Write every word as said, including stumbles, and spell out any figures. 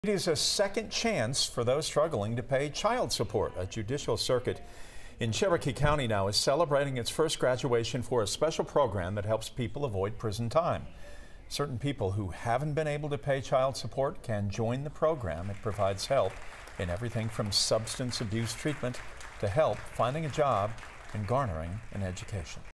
It is a second chance for those struggling to pay child support. A judicial circuit in Cherokee County now is celebrating its first graduation for a special program that helps people avoid prison time. Certain people who haven't been able to pay child support can join the program. It provides help in everything from substance abuse treatment to help finding a job and garnering an education.